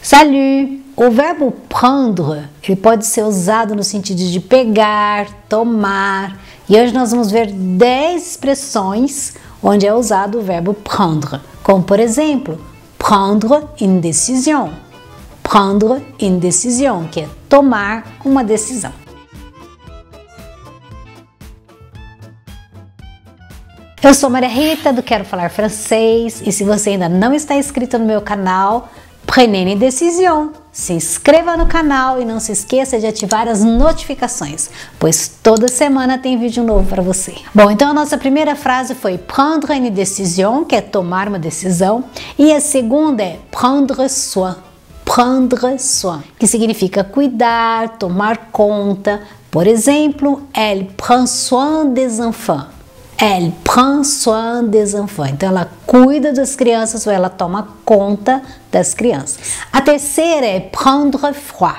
Salut! O verbo prendre, ele pode ser usado no sentido de pegar, tomar. E hoje nós vamos ver 10 expressões onde é usado o verbo prendre. Como, por exemplo, prendre une décision. Prendre une décision, que é tomar uma decisão. Eu sou Maria Rita, do Quero Falar Francês, e se você ainda não está inscrito no meu canal, prenez une décision. Se inscreva no canal e não se esqueça de ativar as notificações, pois toda semana tem vídeo novo para você. Bom, então a nossa primeira frase foi prendre une décision, que é tomar uma decisão, e a segunda é prendre soin. Prendre soin, que significa cuidar, tomar conta. Por exemplo, elle prend soin des enfants. Elle prend soin des enfants. Então, ela cuida das crianças ou ela toma conta das crianças. A terceira é prendre froid.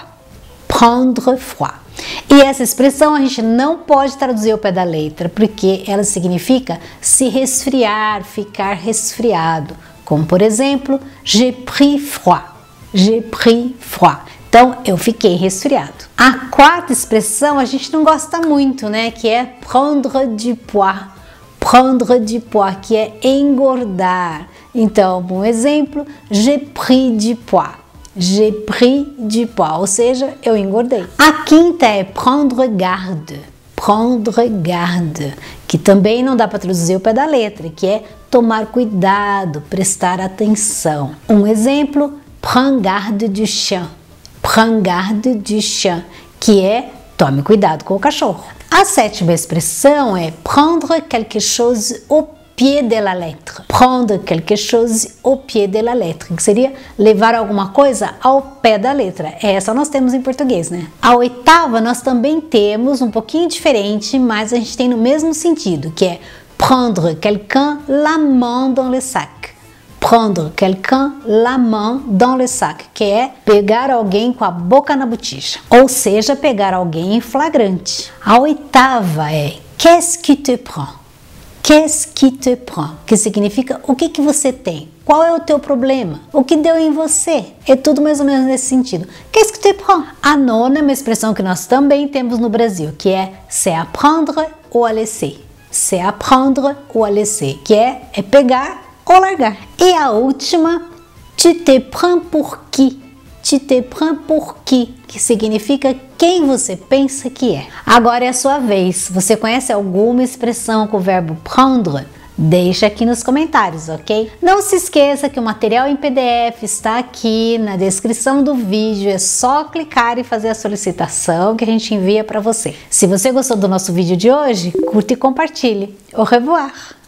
Prendre froid. E essa expressão a gente não pode traduzir ao pé da letra, porque ela significa se resfriar, ficar resfriado. Como, por exemplo, j'ai pris froid. J'ai pris froid. Então, eu fiquei resfriado. A quarta expressão a gente não gosta muito, né? Que é prendre du poids. Prendre du poids, que é engordar. Então, um exemplo, j'ai pris du poids. J'ai pris du poids, ou seja, eu engordei. A quinta é prendre garde. Prendre garde, que também não dá para traduzir o pé da letra, que é tomar cuidado, prestar atenção. Um exemplo, prends garde du chien. Prends garde du chien, que é tome cuidado com o cachorro. A sétima expressão é prendre quelque chose au pied de la lettre. Prendre quelque chose au pied de la lettre, que seria levar alguma coisa ao pé da letra. Essa nós temos em português, né? A oitava nós também temos um pouquinho diferente, mas a gente tem no mesmo sentido, que é prendre quelqu'un la main dans le sac. Prendre quelqu'un la main dans le sac, que é pegar alguém com a boca na botija, ou seja, pegar alguém em flagrante. A oitava é qu'est-ce qui te prend? Qu'est-ce qui te prend? Que significa o que você tem? Qual é o teu problema? O que deu em você? É tudo mais ou menos nesse sentido. Qu'est-ce qui te prend? A nona é uma expressão que nós também temos no Brasil, que é c'est à prendre ou à laisser. C'est à prendre ou à laisser, que é pegar ou largar. E a última, tu te prends pour qui? Tu te prends pour qui? Que significa quem você pensa que é. Agora é a sua vez. Você conhece alguma expressão com o verbo prendre? Deixa aqui nos comentários, ok? Não se esqueça que o material em PDF está aqui na descrição do vídeo. É só clicar e fazer a solicitação que a gente envia para você. Se você gostou do nosso vídeo de hoje, curta e compartilhe. Au revoir!